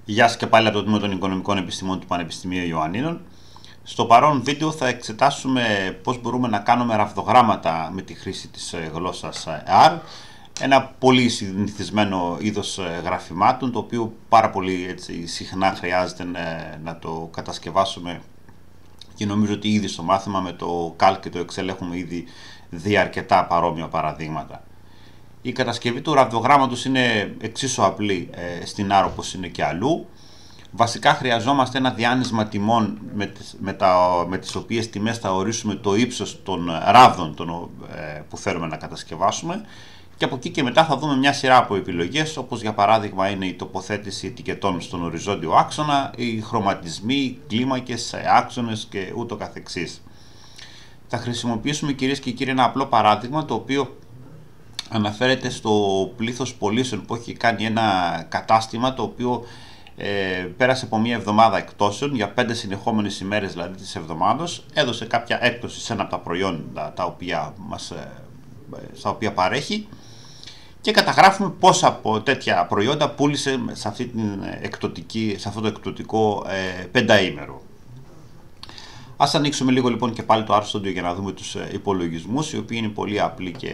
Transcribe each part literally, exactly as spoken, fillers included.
Γεια σας και πάλι από το Τμήμα των Οικονομικών Επιστημών του Πανεπιστημίου Ιωαννίνων. Στο παρόν βίντεο θα εξετάσουμε πώς μπορούμε να κάνουμε ραβδογράμματα με τη χρήση της γλώσσας αρ. Ένα πολύ συνηθισμένο είδος γραφημάτων, το οποίο πάρα πολύ έτσι, συχνά χρειάζεται να το κατασκευάσουμε, και νομίζω ότι ήδη στο μάθημα με το Calc και το Excel έχουμε ήδη δει αρκετά παρόμοια παραδείγματα. Η κατασκευή του ραβδογράμματος είναι εξίσου απλή ε, στην αρ όπως είναι και αλλού. Βασικά χρειαζόμαστε ένα διάνυσμα τιμών με τις, με τα, με τις οποίες τιμές θα ορίσουμε το ύψος των ράβδων των, ε, που θέλουμε να κατασκευάσουμε, και από εκεί και μετά θα δούμε μια σειρά από επιλογές, όπως για παράδειγμα είναι η τοποθέτηση ετικετών στον οριζόντιο άξονα, οι χρωματισμοί, κλίμακες, άξονες και ούτω καθεξής. Θα χρησιμοποιήσουμε, κυρίες και κύριοι, ένα απλό παράδειγμα, το οποίο αναφέρεται στο πλήθος πωλήσεων που έχει κάνει ένα κατάστημα, το οποίο ε, πέρασε από μία εβδομάδα εκτόσεων για πέντε συνεχόμενες ημέρες, δηλαδή της εβδομάδος, έδωσε κάποια έκπτωση σε ένα από τα προϊόντα τα οποία μας, ε, στα οποία παρέχει, και καταγράφουμε πόσα από τέτοια προϊόντα πούλησε σε, αυτή την εκπτωτική, σε αυτό το εκπτωτικό ε, πενταήμερο. Ας ανοίξουμε λίγο λοιπόν και πάλι το RStudio για να δούμε τους υπολογισμούς, οι οποίοι είναι πολύ απλοί και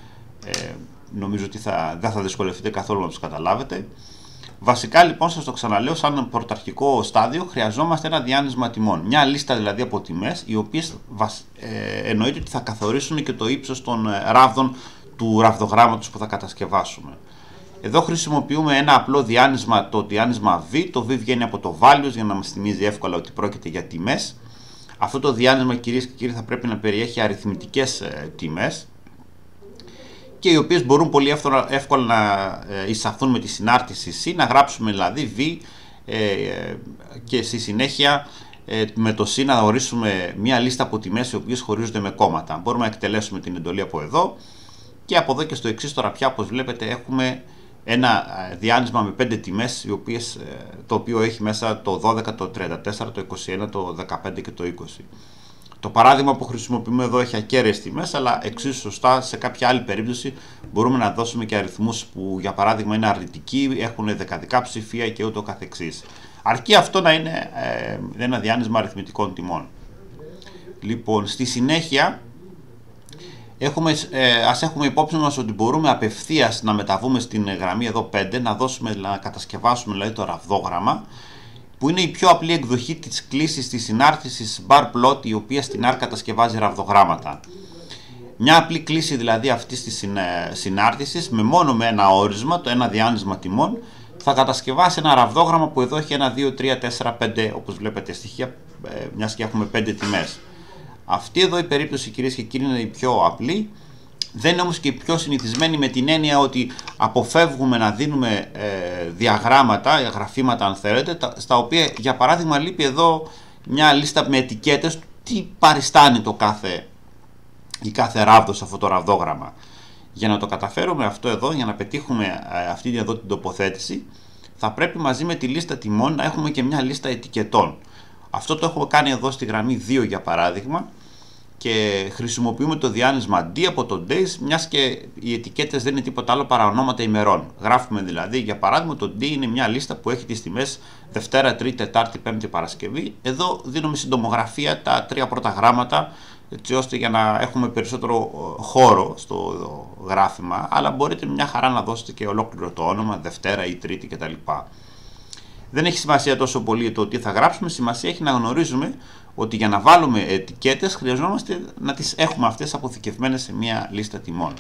ε, νομίζω ότι θα, δεν θα δυσκολευτείτε καθόλου να τους καταλάβετε. Βασικά λοιπόν, σας το ξαναλέω, σαν πρωταρχικό στάδιο χρειαζόμαστε ένα διάνυσμα τιμών. Μια λίστα δηλαδή από τιμές, οι οποίες ε, εννοείται ότι θα καθορίσουν και το ύψος των ράβδων του ραβδογράμματος που θα κατασκευάσουμε. Εδώ χρησιμοποιούμε ένα απλό διάνυσμα, το διάνυσμα V. Το V βγαίνει από το values για να μας θυμίζει εύκολα ότι πρόκειται για τιμές. Αυτό το διάνυσμα, κυρίες και κύριοι, θα πρέπει να περιέχει αριθμητικές ε, τιμές, και οι οποίες μπορούν πολύ εύκολα, εύκολα να εισαχθούν με τη συνάρτηση C, να γράψουμε δηλαδή V ε, και στη συνέχεια ε, με το C να ορίσουμε μια λίστα από τιμές οι οποίες χωρίζονται με κόμματα. Μπορούμε να εκτελέσουμε την εντολή από εδώ, και από εδώ και στο εξής τώρα πια, όπως βλέπετε, έχουμε ένα διάνυσμα με πέντε τιμές, οι οποίες, το οποίο έχει μέσα το δώδεκα, το τριάντα τέσσερα, το είκοσι ένα, το δεκαπέντε και το είκοσι. Το παράδειγμα που χρησιμοποιούμε εδώ έχει ακέραιες τιμές, αλλά εξίσου σωστά σε κάποια άλλη περίπτωση μπορούμε να δώσουμε και αριθμούς που για παράδειγμα είναι αρνητικοί, έχουν δεκαδικά ψηφία και ούτω καθεξής. Αρκεί αυτό να είναι ε, ένα διάνυσμα αριθμητικών τιμών. Λοιπόν, στη συνέχεια έχουμε, ε, ας έχουμε υπόψη μας ότι μπορούμε απευθείας να μεταβούμε στην γραμμή εδώ πέντε, να, δώσουμε, να κατασκευάσουμε δηλαδή το ραβδόγραμμα, που είναι η πιο απλή εκδοχή της κλίσης της συνάρτησης bar plot, η οποία στην αρ κατασκευάζει ραβδογράμματα. Μια απλή κλίση δηλαδή αυτής της συνάρτησης, με μόνο με ένα όρισμα, το ένα διάνυσμα τιμών, θα κατασκευάσει ένα ραβδόγραμμα που εδώ έχει ένα, δύο, τρία, τέσσερα, πέντε, όπως βλέπετε στοιχεία, μιας και έχουμε πέντε τιμές. Αυτή εδώ η περίπτωση, κυρίες και κύριοι, είναι η πιο απλή. Δεν είναι όμως και η πιο συνηθισμένη, με την έννοια ότι αποφεύγουμε να δίνουμε ε, διαγράμματα, γραφήματα αν θέλετε, τα, στα οποία για παράδειγμα λείπει εδώ μια λίστα με ετικέτες, τι παριστάνει το κάθε, η κάθε ράβδο σε αυτό το ραβδόγραμμα. Για να το καταφέρουμε αυτό εδώ, για να πετύχουμε ε, αυτή εδώ την τοποθέτηση, θα πρέπει μαζί με τη λίστα τιμών να έχουμε και μια λίστα ετικετών. Αυτό το έχουμε κάνει εδώ στη γραμμή δύο για παράδειγμα, και χρησιμοποιούμε το διάνυσμα D από το days, μιας και οι ετικέτες δεν είναι τίποτα άλλο παρά ονόματα ημερών. Γράφουμε δηλαδή, για παράδειγμα, το D είναι μια λίστα που έχει τις τιμές Δευτέρα, Τρίτη, Τετάρτη, Πέμπτη, Παρασκευή. Εδώ δίνουμε συντομογραφία τα τρία πρώτα γράμματα, έτσι ώστε για να έχουμε περισσότερο χώρο στο γράφημα, αλλά μπορείτε μια χαρά να δώσετε και ολόκληρο το όνομα, Δευτέρα ή Τρίτη κτλ. Δεν έχει σημασία τόσο πολύ το τι θα γράψουμε, σημασία έχει να γνωρίζουμε ότι για να βάλουμε ετικέτες χρειαζόμαστε να τις έχουμε αυτές αποθηκευμένες σε μια λίστα τιμών.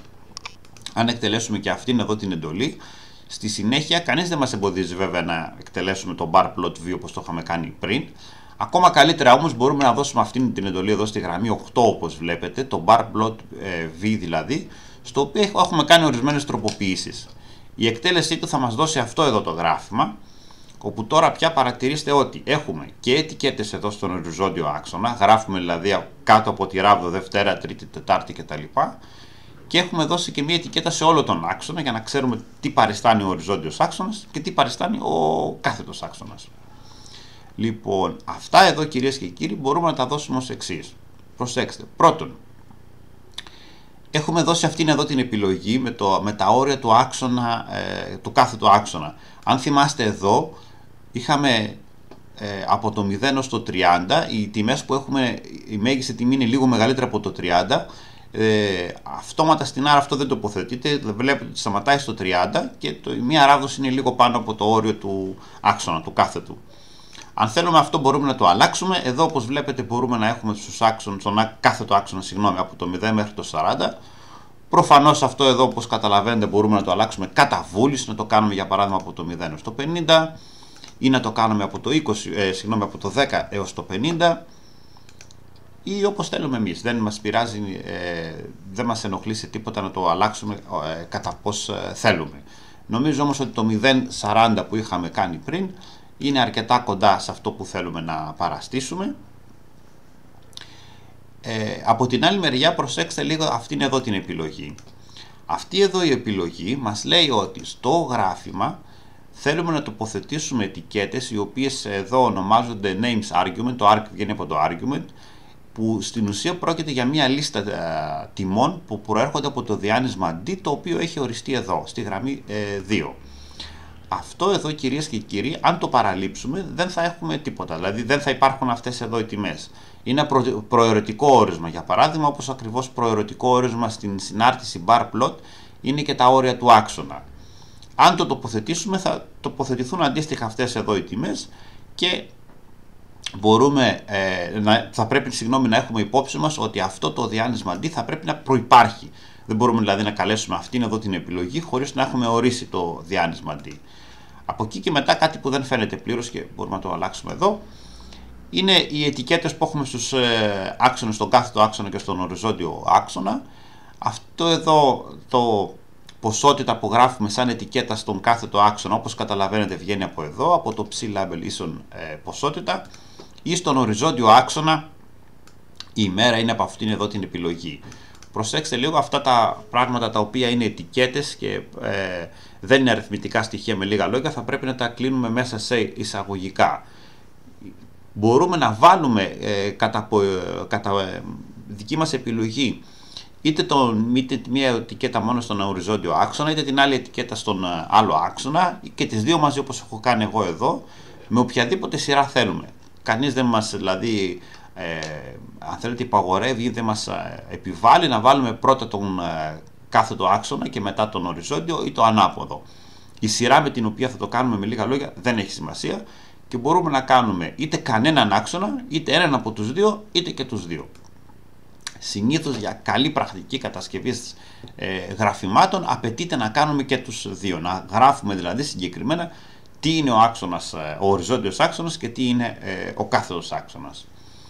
Αν εκτελέσουμε και αυτήν εδώ την εντολή, στη συνέχεια κανείς δεν μας εμποδίζει βέβαια να εκτελέσουμε το bar plot v όπως το είχαμε κάνει πριν. Ακόμα καλύτερα όμως μπορούμε να δώσουμε αυτήν την εντολή εδώ στη γραμμή οκτώ, όπως βλέπετε, το bar plot v δηλαδή, στο οποίο έχουμε κάνει ορισμένες τροποποιήσεις. Η εκτέλεσή του θα μας δώσει αυτό εδώ το γράφημα, όπου τώρα πια παρατηρήστε ότι έχουμε και ετικέτες εδώ στον οριζόντιο άξονα, γράφουμε δηλαδή κάτω από τη ράβδο Δευτέρα, Τρίτη, Τετάρτη κτλ. Και έχουμε δώσει και μία ετικέτα σε όλο τον άξονα για να ξέρουμε τι παριστάνει ο οριζόντιος άξονας και τι παριστάνει ο κάθετος άξονας. Λοιπόν, αυτά εδώ, κυρίες και κύριοι, μπορούμε να τα δώσουμε ως εξής. Προσέξτε, πρώτον, έχουμε δώσει αυτήν εδώ την επιλογή με, το, με τα όρια του άξονα, ε, του κάθετου άξονα. Αν θυμάστε εδώ, είχαμε ε, από το μηδέν έως το τριάντα, οι τιμές που έχουμε, η μέγιστη τιμή είναι λίγο μεγαλύτερη από το τριάντα, ε, αυτόματα στην άρα αυτό δεν τοποθετείται, βλέπετε ότι σταματάει στο τριάντα και το, η μία ράβδος είναι λίγο πάνω από το όριο του άξονα, του κάθετου. Αν θέλουμε αυτό μπορούμε να το αλλάξουμε. Εδώ όπως βλέπετε μπορούμε να έχουμε στους άξονες, τον κάθετο άξονα συγγνώμη, από το μηδέν μέχρι το σαράντα. Προφανώς αυτό εδώ όπως καταλαβαίνετε μπορούμε να το αλλάξουμε κατά βούληση, να το κάνουμε για παράδειγμα από το μηδέν έως το πενήντα ή να το κάνουμε από το, είκοσι, ε, συγγνώμη, από το δέκα έως το πενήντα ή όπως θέλουμε εμείς. Δεν μας πειράζει, ε, δεν μας ενοχλεί σε τίποτα να το αλλάξουμε ε, κατά πώς ε, θέλουμε. Νομίζω όμως ότι το μηδέν σαράντα που είχαμε κάνει πριν είναι αρκετά κοντά σε αυτό που θέλουμε να παραστήσουμε. Ε, από την άλλη μεριά προσέξτε λίγο αυτήν εδώ την επιλογή. Αυτή εδώ η επιλογή μας λέει ότι στο γράφημα θέλουμε να τοποθετήσουμε ετικέτες οι οποίες εδώ ονομάζονται names argument, το arg βγαίνει από το argument, που στην ουσία πρόκειται για μια λίστα ε, τιμών που προέρχονται από το διάνυσμα D, το οποίο έχει οριστεί εδώ στη γραμμή ε, δύο. Αυτό εδώ κυρίες και κύριοι, αν το παραλείψουμε δεν θα έχουμε τίποτα, δηλαδή δεν θα υπάρχουν αυτές εδώ οι τιμές. Είναι προ, προαιρετικό όρισμα, για παράδειγμα, όπως ακριβώς προαιρετικό όρισμα στην συνάρτηση bar plot είναι και τα όρια του άξονα. Αν το τοποθετήσουμε θα τοποθετηθούν αντίστοιχα αυτές εδώ οι τιμές και μπορούμε, ε, να, θα πρέπει συγγνώμη, να έχουμε υπόψη μας ότι αυτό το διάνυσμα D θα πρέπει να προϋπάρχει. Δεν μπορούμε δηλαδή να καλέσουμε αυτήν εδώ την επιλογή χωρίς να έχουμε ορίσει το διάνυσμα D. Από εκεί και μετά κάτι που δεν φαίνεται πλήρως και μπορούμε να το αλλάξουμε εδώ, είναι οι ετικέτες που έχουμε στους ε, άξονες, στον κάθετο άξονα και στον οριζόντιο άξονα. Αυτό εδώ το ποσότητα που γράφουμε σαν ετικέτα στον κάθετο άξονα, όπως καταλαβαίνετε βγαίνει από εδώ, από το ψ label ίσον ε, ποσότητα, ή στον οριζόντιο άξονα η ημέρα είναι από αυτήν εδώ την επιλογή. Προσέξτε λίγο αυτά τα πράγματα τα οποία είναι ετικέτες και ε, δεν είναι αριθμητικά στοιχεία, με λίγα λόγια, θα πρέπει να τα κλείνουμε μέσα σε εισαγωγικά. Μπορούμε να βάλουμε ε, κατά, ε, κατά ε, δική μας επιλογή είτε, το, είτε μία ετικέτα μόνο στον οριζόντιο άξονα, είτε την άλλη ετικέτα στον άλλο άξονα και τις δύο μαζί όπως έχω κάνει εγώ εδώ, με οποιαδήποτε σειρά θέλουμε. Κανείς δεν μας δηλαδή, ε, αν θέλετε, υπαγορεύει ή δεν μας επιβάλλει να βάλουμε πρώτα τον ε, κάθετο άξονα και μετά τον οριζόντιο ή το ανάποδο. Η σειρά με την οποία θα το κάνουμε, με λίγα λόγια, δεν έχει σημασία και μπορούμε να κάνουμε είτε κανέναν άξονα, είτε έναν από τους δύο, είτε και τους δύο. Συνήθως για καλή πρακτική κατασκευή ε, γραφημάτων απαιτείται να κάνουμε και τους δύο. Να γράφουμε δηλαδή συγκεκριμένα τι είναι ο άξονας, ο οριζόντιος άξονας και τι είναι ε, ο κάθετος άξονας.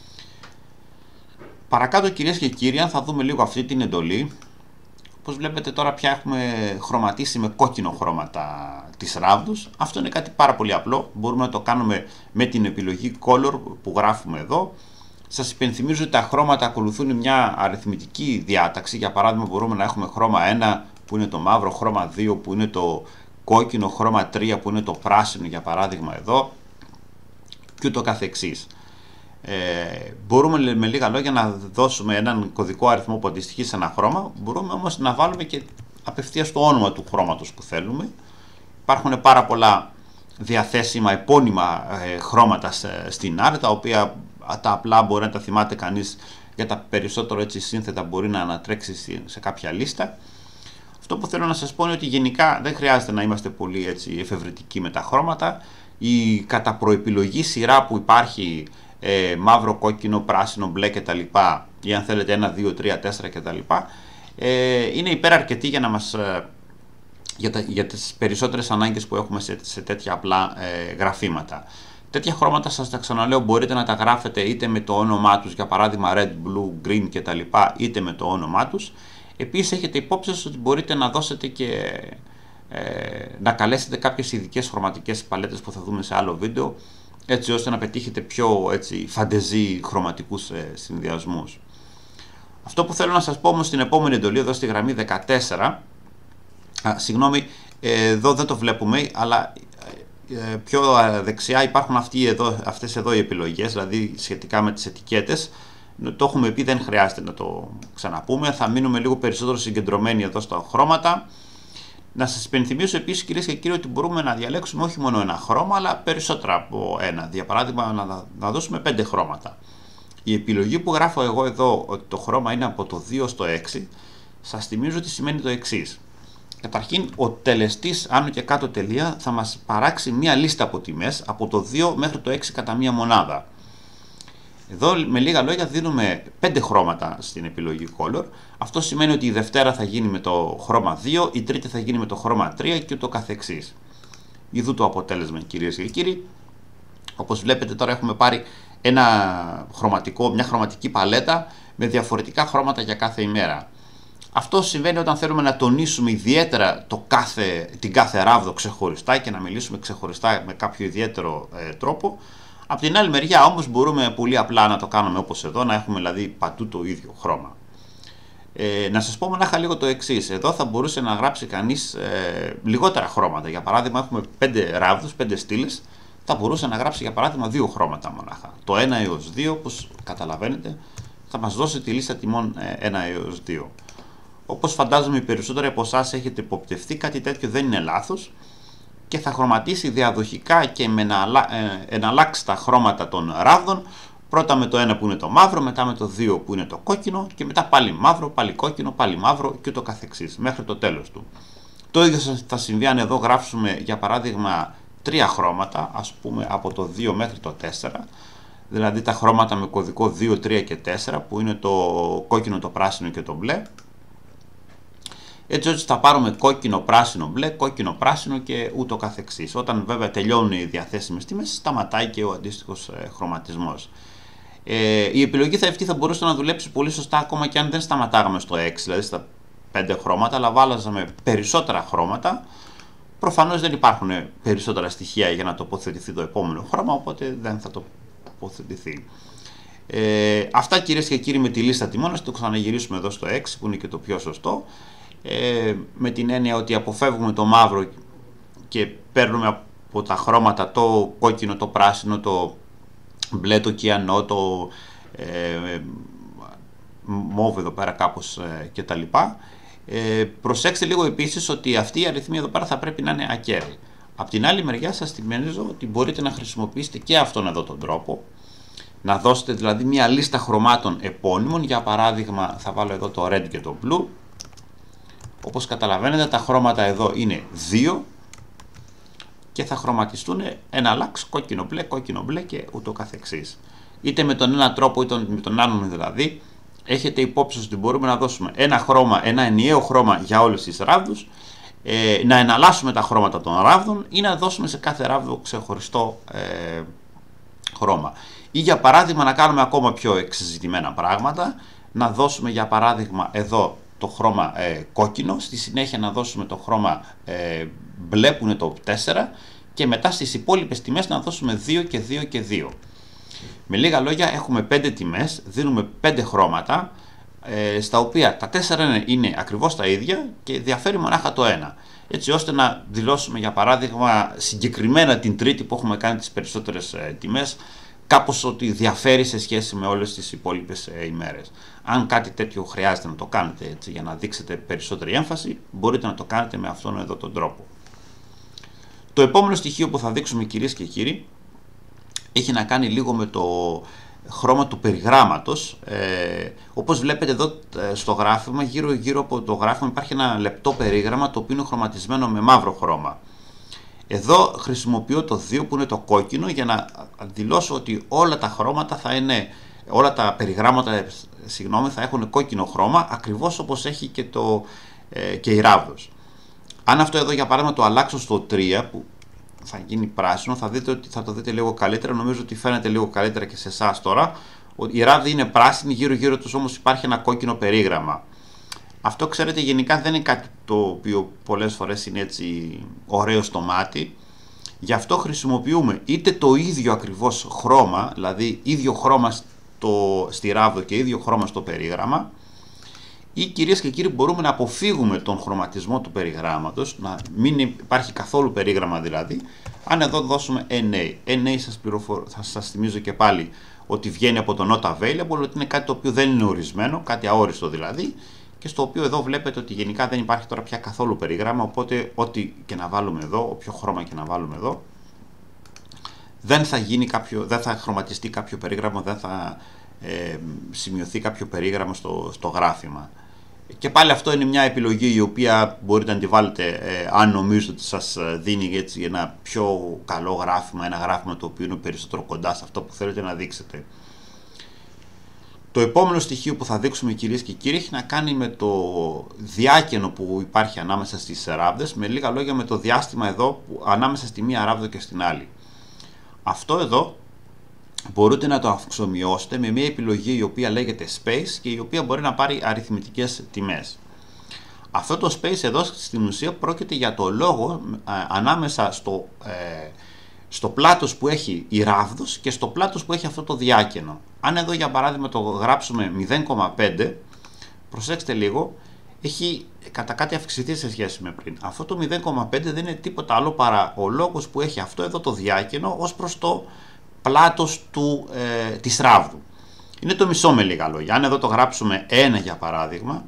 Παρακάτω κυρίες και κύριοι, αν θα δούμε λίγο αυτή την εντολή, όπως βλέπετε τώρα πια έχουμε χρωματίσει με κόκκινο χρώματα τις ράβδους. Αυτό είναι κάτι πάρα πολύ απλό, μπορούμε να το κάνουμε με την επιλογή color που γράφουμε εδώ. Σας υπενθυμίζω ότι τα χρώματα ακολουθούν μια αριθμητική διάταξη. Για παράδειγμα μπορούμε να έχουμε χρώμα ένα που είναι το μαύρο, χρώμα δύο που είναι το κόκκινο, χρώμα τρία που είναι το πράσινο, για παράδειγμα εδώ, και ούτω καθεξής. Ε, μπορούμε με λίγα λόγια να δώσουμε έναν κωδικό αριθμό που αντιστοιχεί σε ένα χρώμα, μπορούμε όμως να βάλουμε και απευθείας το όνομα του χρώματος που θέλουμε. Υπάρχουν πάρα πολλά διαθέσιμα επώνυμα ε, χρώματα στην άρ, τα οποία τα απλά μπορεί να τα θυμάται κανείς, για τα περισσότερο έτσι σύνθετα μπορεί να ανατρέξει σε κάποια λίστα. Αυτό που θέλω να σας πω είναι ότι γενικά δεν χρειάζεται να είμαστε πολύ έτσι εφευρετικοί με τα χρώματα. Η κατά προεπιλογή σειρά που υπάρχει, ε, μαύρο, κόκκινο, πράσινο, μπλε κτλ, ή αν θέλετε ένα, δύο, τρία, τέσσερα κτλ, ε, είναι υπεραρκετή για να μας... Ε, για, τα, για τις περισσότερες ανάγκες που έχουμε σε, σε τέτοια απλά ε, γραφήματα. Τέτοια χρώματα, σας τα ξαναλέω, μπορείτε να τα γράφετε είτε με το όνομά τους, για παράδειγμα red, blue, green κτλ, είτε με το όνομά τους. Επίσης έχετε υπόψη σας ότι μπορείτε να δώσετε και ε, να καλέσετε κάποιες ειδικές χρωματικές παλέτες που θα δούμε σε άλλο βίντεο, έτσι ώστε να πετύχετε πιο έτσι φαντεζή χρωματικούς ε, συνδυασμούς. Αυτό που θέλω να σας πω όμως στην επόμενη εντολή, εδώ στη γραμμή δεκατέσσερα, α, συγγνώμη, ε, εδώ δεν το βλέπουμε, αλλά ε, πιο δεξιά υπάρχουν αυτοί εδώ, αυτές εδώ οι επιλογές, δηλαδή σχετικά με τις ετικέτες. Το έχουμε πει, δεν χρειάζεται να το ξαναπούμε, θα μείνουμε λίγο περισσότερο συγκεντρωμένοι εδώ στα χρώματα. Να σας υπενθυμίσω επίσης, κυρίες και κύριοι, ότι μπορούμε να διαλέξουμε όχι μόνο ένα χρώμα, αλλά περισσότερα από ένα. Για παράδειγμα, να, να δώσουμε πέντε χρώματα. Η επιλογή που γράφω εγώ εδώ, ότι το χρώμα είναι από το δύο στο έξι, σας θυμίζω ότι σημαίνει το εξής. Καταρχήν, ο τελεστής άνω και κάτω τελεία θα μας παράξει μία λίστα από τιμές από το δύο μέχρι το έξι κατά μία μονάδα. Εδώ με λίγα λόγια δίνουμε πέντε χρώματα στην επιλογή Color. Αυτό σημαίνει ότι η Δευτέρα θα γίνει με το χρώμα δύο, η Τρίτη θα γίνει με το χρώμα τρία και ούτω καθεξής. Ιδού το αποτέλεσμα, κυρίες και κύριοι. Όπως βλέπετε τώρα έχουμε πάρει ένα χρωματικό, μια χρωματική παλέτα με διαφορετικά χρώματα για κάθε ημέρα. Αυτό συμβαίνει όταν θέλουμε να τονίσουμε ιδιαίτερα το κάθε, την κάθε ράβδο ξεχωριστά και να μιλήσουμε ξεχωριστά με κάποιο ιδιαίτερο ε, τρόπο. Από την άλλη μεριά όμως μπορούμε πολύ απλά να το κάνουμε όπως εδώ, να έχουμε δηλαδή παντού το ίδιο χρώμα. Ε, να σας πω μονάχα λίγο το εξής. Εδώ θα μπορούσε να γράψει κανείς ε, λιγότερα χρώματα. Για παράδειγμα έχουμε πέντε ράβδους, πέντε στήλες. Θα μπορούσε να γράψει για παράδειγμα δύο χρώματα μονάχα. Το ένα έως δύο, όπως καταλαβαίνετε, θα μας δώσει τη λίστα τιμών ένα έως δύο. Όπως φαντάζομαι οι περισσότεροι από εσάς έχετε υποπτευτεί, κάτι τέτοιο δεν είναι λάθος και θα χρωματίσει διαδοχικά και με εναλλάξει τα χρώματα των ράβδων, πρώτα με το ένα που είναι το μαύρο, μετά με το δύο που είναι το κόκκινο και μετά πάλι μαύρο, πάλι κόκκινο, πάλι μαύρο και ούτω καθεξής μέχρι το τέλος του. Το ίδιο θα συμβεί αν εδώ γράψουμε για παράδειγμα τρία χρώματα, ας πούμε από το δύο μέχρι το τέσσερα, δηλαδή τα χρώματα με κωδικό δύο, τρία και τέσσερα που είναι το κόκκινο, το πράσινο και το μπλε. Έτσι, έτσι θα πάρουμε κόκκινο, πράσινο, μπλε, κόκκινο, πράσινο και ούτω καθεξής. Όταν βέβαια τελειώνουν οι διαθέσιμες τιμές, σταματάει και ο αντίστοιχος ε, χρωματισμός. Ε, η επιλογή θα αυτή θα μπορούσε να δουλέψει πολύ σωστά ακόμα και αν δεν σταματάγαμε στο έξι, δηλαδή στα πέντε χρώματα, αλλά βάλαζαμε περισσότερα χρώματα. Προφανώς δεν υπάρχουν περισσότερα στοιχεία για να τοποθετηθεί το επόμενο χρώμα, οπότε δεν θα τοποθετηθεί. Ε, αυτά, κυρίες και κύριοι, με τη λίστα τιμών. Να το ξαναγυρίσουμε εδώ στο έξι που είναι και το πιο σωστό. Ε, με την έννοια ότι αποφεύγουμε το μαύρο και παίρνουμε από τα χρώματα το κόκκινο, το πράσινο, το μπλε, το κιανό, το ε, μόβ εδώ πέρα κάπως ε, και τα λοιπά. Ε, προσέξτε λίγο επίσης ότι αυτοί οι αριθμοί εδώ πέρα θα πρέπει να είναι ακέραιοι. Απ' την άλλη μεριά σας θυμίζω ότι μπορείτε να χρησιμοποιήσετε και αυτόν εδώ τον τρόπο, να δώσετε δηλαδή μια λίστα χρωμάτων επώνυμων. Για παράδειγμα θα βάλω εδώ το red και το blue. Όπως καταλαβαίνετε τα χρώματα εδώ είναι δύο και θα χρωματιστούν εναλλάξ κόκκινο μπλε, κόκκινο μπλε και ούτω καθεξής. Είτε με τον ένα τρόπο είτε με τον άλλον δηλαδή, έχετε υπόψη ότι μπορούμε να δώσουμε ένα χρώμα, ένα ενιαίο χρώμα για όλες τις ράβδους, ε, να εναλλάσσουμε τα χρώματα των ράβδων ή να δώσουμε σε κάθε ράβδο ξεχωριστό ε, χρώμα. Ή για παράδειγμα να κάνουμε ακόμα πιο εξεζητημένα πράγματα, να δώσουμε για παράδειγμα εδώ το χρώμα ε, κόκκινο, στη συνέχεια να δώσουμε το χρώμα ε, μπλε που είναι το τέσσερα και μετά στις υπόλοιπες τιμές να δώσουμε δύο και δύο και δύο. Με λίγα λόγια έχουμε πέντε τιμές, δίνουμε πέντε χρώματα, ε, στα οποία τα τέσσερα είναι, είναι ακριβώς τα ίδια και διαφέρει μονάχα το ένα. Έτσι ώστε να δηλώσουμε για παράδειγμα συγκεκριμένα την Τρίτη που έχουμε κάνει τις περισσότερες ε, τιμές, κάπως ότι διαφέρει σε σχέση με όλες τις υπόλοιπες ε, ημέρες. Αν κάτι τέτοιο χρειάζεται να το κάνετε έτσι, για να δείξετε περισσότερη έμφαση, μπορείτε να το κάνετε με αυτόν εδώ τον τρόπο. Το επόμενο στοιχείο που θα δείξουμε, κυρίες και κύριοι, έχει να κάνει λίγο με το χρώμα του περιγράμματος. Ε, όπως βλέπετε εδώ στο γράφημα, γύρω γύρω από το γράφημα υπάρχει ένα λεπτό περίγραμμα το οποίο είναι χρωματισμένο με μαύρο χρώμα. Εδώ χρησιμοποιώ το δύο που είναι το κόκκινο για να δηλώσω ότι όλα τα χρώματα θα είναι, όλα τα περιγράμματα συγγνώμη, θα έχουν κόκκινο χρώμα, ακριβώς όπως έχει και, το, ε, και η ράβδος. Αν αυτό εδώ για παράδειγμα το αλλάξω στο τρία που θα γίνει πράσινο, θα δείτε ότι θα το δείτε λίγο καλύτερα. Νομίζω ότι φαίνεται λίγο καλύτερα και σε εσάς τώρα. Η ράβδη είναι πράσινη, γύρω γύρω τους όμως υπάρχει ένα κόκκινο περίγραμμα. Αυτό ξέρετε γενικά δεν είναι κάτι το οποίο πολλές φορές είναι έτσι ωραίο στο μάτι. Γι' αυτό χρησιμοποιούμε είτε το ίδιο ακριβώς χρώμα, δηλαδή ίδιο χρώμα στο, στη ράβδο και ίδιο χρώμα στο περίγραμμα, ή κυρίες και κύριοι μπορούμε να αποφύγουμε τον χρωματισμό του περιγράμματος, να μην υπάρχει καθόλου περίγραμμα δηλαδή, αν εδώ δώσουμε εν έι. εν έι σας, πληροφορ... θα σας θυμίζω και πάλι ότι βγαίνει από το not available, ότι είναι κάτι το οποίο δεν είναι ορισμένο, κάτι αόριστο δηλαδή, και στο οποίο εδώ βλέπετε ότι γενικά δεν υπάρχει τώρα πια καθόλου περίγραμμα, οπότε ό,τι και να βάλουμε εδώ, όποιο χρώμα και να βάλουμε εδώ, δεν θα γίνει κάποιο, δεν θα χρωματιστεί κάποιο περίγραμμα, δεν θα ε, σημειωθεί κάποιο περίγραμμα στο, στο γράφημα. Και πάλι αυτό είναι μια επιλογή η οποία μπορείτε να τη βάλετε ε, αν νομίζετε ότι σας δίνει έτσι ένα πιο καλό γράφημα, ένα γράφημα το οποίο είναι περισσότερο κοντά σε αυτό που θέλετε να δείξετε. Το επόμενο στοιχείο που θα δείξουμε, κυρίες και κύριοι, έχει να κάνει με το διάκαινο που υπάρχει ανάμεσα στις ράβδες, με λίγα λόγια με το διάστημα εδώ που, ανάμεσα στη μία ράβδο και στην άλλη. Αυτό εδώ μπορείτε να το αυξομοιώσετε με μια επιλογή η οποία λέγεται space και η οποία μπορεί να πάρει αριθμητικές τιμές. Αυτό το space εδώ στην ουσία πρόκειται για το λόγο ε, ανάμεσα στο, ε, στο πλάτος που έχει η ράβδος και στο πλάτος που έχει αυτό το διάκαινο. Αν εδώ για παράδειγμα το γράψουμε μηδέν κόμμα πέντε, προσέξτε λίγο, έχει κατά κάτι αυξηθεί σε σχέση με πριν. Αυτό το μηδέν κόμμα πέντε δεν είναι τίποτα άλλο παρά ο λόγος που έχει αυτό εδώ το διάκαινο ως προς το πλάτος του, ε, της ράβδου. Είναι το μισό με λίγα λόγια. Αν εδώ το γράψουμε ένα για παράδειγμα,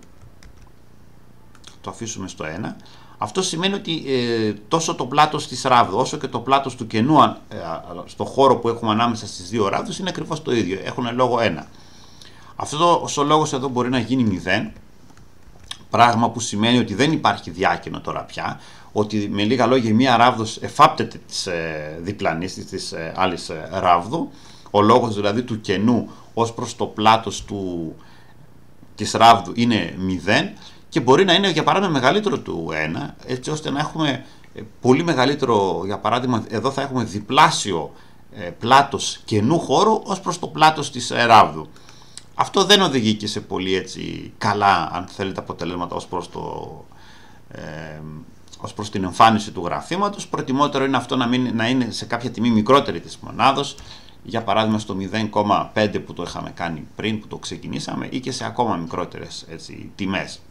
το αφήσουμε στο ένα, αυτό σημαίνει ότι ε, τόσο το πλάτος της ράβδου όσο και το πλάτος του κενού ε, στο χώρο που έχουμε ανάμεσα στις δύο ράβδους είναι ακριβώς το ίδιο, έχουν λόγο ένα. Αυτό ο λόγος εδώ μπορεί να γίνει μηδέν, πράγμα που σημαίνει ότι δεν υπάρχει διάκαινο τώρα πια, ότι με λίγα λόγια μία ράβδος εφάπτεται της ε, διπλανής της ε, άλλης ε, ράβδου, ο λόγος δηλαδή του κενού ως προς το πλάτος του, της ράβδου είναι μηδέν και μπορεί να είναι για παράδειγμα μεγαλύτερο του ένα, έτσι ώστε να έχουμε πολύ μεγαλύτερο, για παράδειγμα εδώ θα έχουμε διπλάσιο ε, πλάτος κενού χώρου ως προς το πλάτος της ε, ράβδου. Αυτό δεν οδηγεί και σε πολύ έτσι καλά, αν θέλετε, αποτελέσματα ως προς, το, ε, ως προς την εμφάνιση του γραφήματος. Προτιμότερο είναι αυτό να, μην, να είναι σε κάποια τιμή μικρότερη της μονάδος, για παράδειγμα στο μηδέν κόμμα πέντε που το είχαμε κάνει πριν, που το ξεκινήσαμε, ή και σε ακόμα μικρότερες έτσι, τιμές.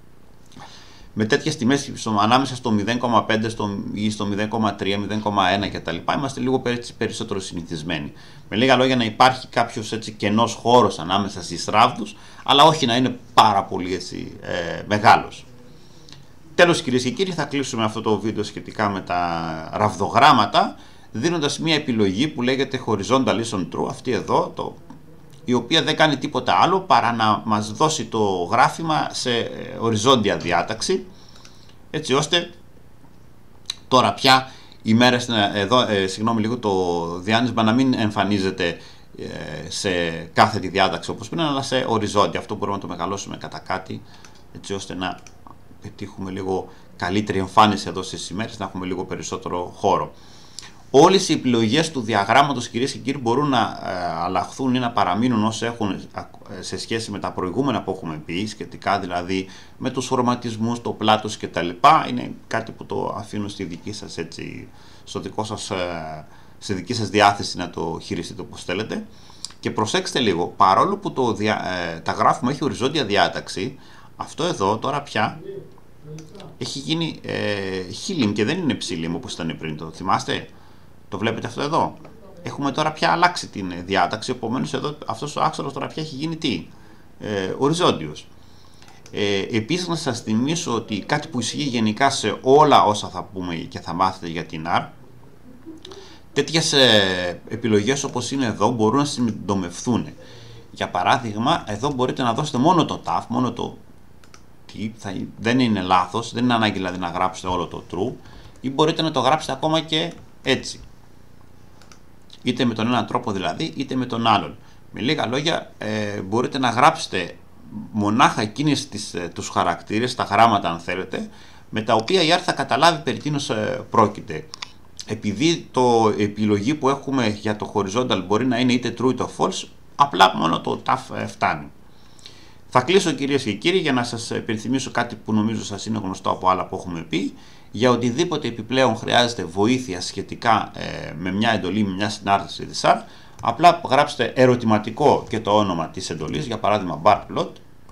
Με τέτοιες τιμές ανάμεσα στο μηδέν κόμμα πέντε στο, ή στο μηδέν κόμμα τρία, μηδέν κόμμα ένα κτλ. Είμαστε λίγο περισσότερο συνηθισμένοι. Με λίγα λόγια να υπάρχει κάποιος έτσι κενός χώρος ανάμεσα στις ράβδους, αλλά όχι να είναι πάρα πολύ έτσι, ε, μεγάλος. Τέλος, κυρίες και κύριοι, θα κλείσουμε αυτό το βίντεο σχετικά με τα ραβδογράμματα, δίνοντας μια επιλογή που λέγεται horizontal is on true, αυτή εδώ, το, η οποία δεν κάνει τίποτα άλλο παρά να μας δώσει το γράφημα σε οριζόντια διάταξη, έτσι ώστε τώρα πια οι μέρες, εδώ, ε, συγγνώμη λίγο, το διάνυσμα να μην εμφανίζεται ε, σε κάθετη διάταξη όπως πριν, αλλά σε οριζόντια. Αυτό μπορούμε να το μεγαλώσουμε κατά κάτι, έτσι ώστε να πετύχουμε λίγο καλύτερη εμφάνιση εδώ στις ημέρες, να έχουμε λίγο περισσότερο χώρο. Όλες οι επιλογές του διαγράμματος, κυρίες και κύριοι, μπορούν να ε, αλλάχθουν ή να παραμείνουν όσο έχουν ε, σε σχέση με τα προηγούμενα που έχουμε πει, σχετικά δηλαδή με τους χρωματισμούς, το πλάτος κτλ. Είναι κάτι που το αφήνω στη δική σας, έτσι, στο δικό σας, ε, στη δική σας διάθεση να το χειριστείτε όπως θέλετε. Και προσέξτε λίγο, παρόλο που το δια, ε, τα γράφημα έχει οριζόντια διάταξη, αυτό εδώ τώρα πια έχει γίνει ε, χίλιμ και δεν είναι ψήλιμ όπως ήταν πριν, το θυμάστε? Το βλέπετε αυτό εδώ? Έχουμε τώρα πια αλλάξει την διάταξη, επομένως εδώ αυτός ο άξονας τώρα πια έχει γίνει τι? Ε, οριζόντιος. Ε, επίσης να σας θυμίσω ότι κάτι που ισχύει γενικά σε όλα όσα θα πούμε και θα μάθετε για την αρ, τέτοιες ε, επιλογές όπως είναι εδώ μπορούν να συντομευθούν. Για παράδειγμα, εδώ μπορείτε να δώσετε μόνο το ταφ, μόνο το τι, θα, δεν είναι λάθος, δεν είναι ανάγκη δηλαδή να γράψετε όλο το true, ή μπορείτε να το γράψετε ακόμα και έτσι. Είτε με τον έναν τρόπο δηλαδή, είτε με τον άλλον. Με λίγα λόγια, ε, μπορείτε να γράψετε μονάχα εκείνες τις, ε, τους χαρακτήρες, τα γράμματα αν θέλετε, με τα οποία η αρ θα καταλάβει περί τίνος ε, πρόκειται. Επειδή το επιλογή που έχουμε για το horizontal μπορεί να είναι είτε true είτε false, απλά μόνο το ταφ ε, φτάνει. Θα κλείσω, κυρίες και κύριοι, για να σας υπενθυμίσω κάτι που νομίζω σας είναι γνωστό από άλλα που έχουμε πει. Για οτιδήποτε επιπλέον χρειάζεται βοήθεια σχετικά ε, με μια εντολή, με μια συνάρτηση της αρ, απλά γράψτε ερωτηματικό και το όνομα της εντολής, για παράδειγμα barplot,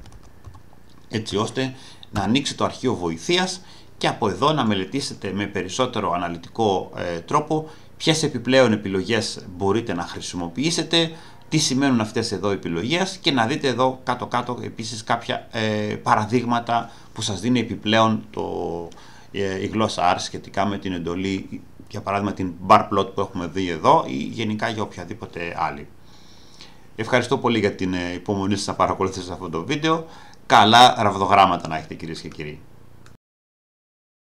έτσι ώστε να ανοίξει το αρχείο βοηθείας και από εδώ να μελετήσετε με περισσότερο αναλυτικό ε, τρόπο ποιες επιπλέον επιλογές μπορείτε να χρησιμοποιήσετε, τι σημαίνουν αυτές εδώ οι επιλογές και να δείτε εδώ κάτω-κάτω επίσης κάποια ε, παραδείγματα που σας δίνει επιπλέον το, ε, η γλώσσα αρ σχετικά με την εντολή, για παράδειγμα την barplot που έχουμε δει εδώ ή γενικά για οποιαδήποτε άλλη. Ευχαριστώ πολύ για την υπομονή σας να παρακολουθήσετε αυτό το βίντεο. Καλά ραβδογράμματα να έχετε κυρίες και κύριοι.